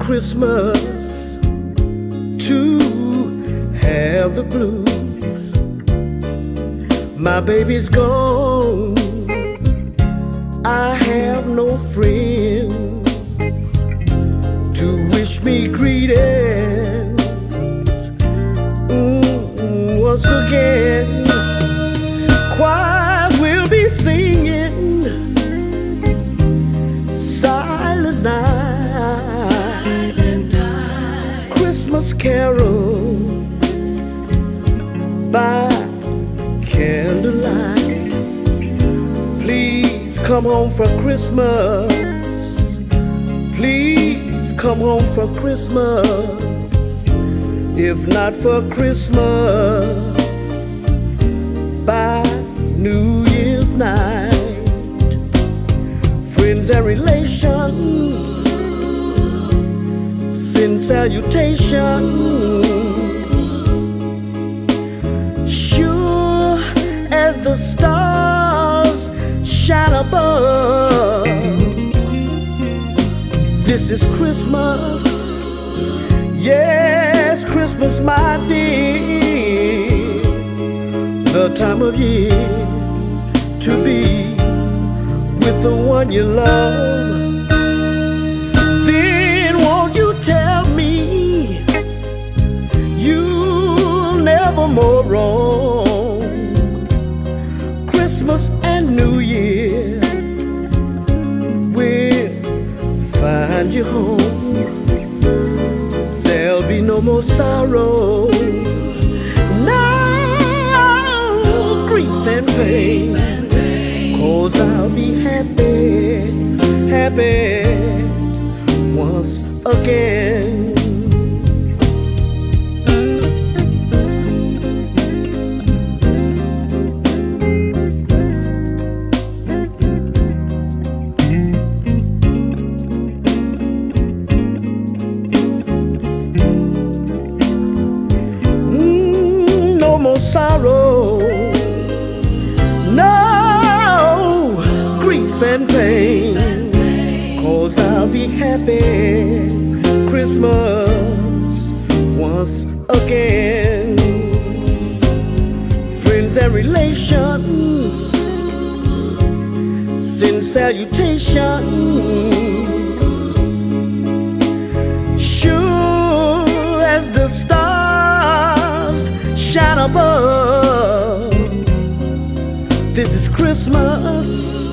Christmas to have the blues. My baby's gone, I have no friends to wish me greetings. Once again, choirs will be singing Silent Night, Christmas carols by candlelight. Please come home for Christmas. Please come home for Christmas. If not for Christmas, by New Year's night. Friends and relations send salutations. Sure as the stars shine above, this is Christmas. Yes, Christmas, my dear, the time of year to be with the one you love. Then won't you tell me you'll never more wrong? Christmas and New Year will find you home. There'll be no more sorrow, no grief and pain, 'cause I'll be happy, happy once again. No more sorrow, no grief and pain, 'cause I'll be happy Christmas once again. Friends and relations send salutations. Sure as the stars shine above, this is Christmas.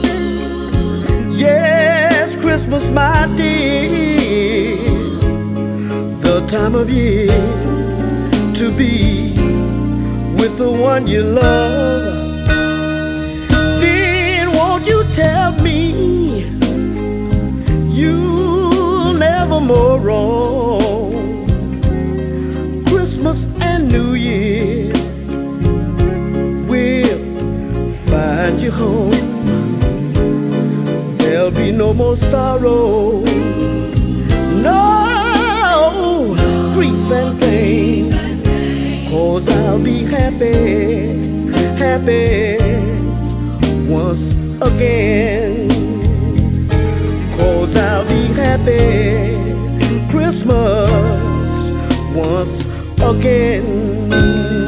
Yes, Christmas, my dear, the time of year to be with the one you love. Then won't you tell me you'll never more wrong? Christmas and New Year will find you home. There'll be no more sorrow, no grief and pain, 'cause I'll be happy, happy once again. 'Cause I'll be happy Christmas once again.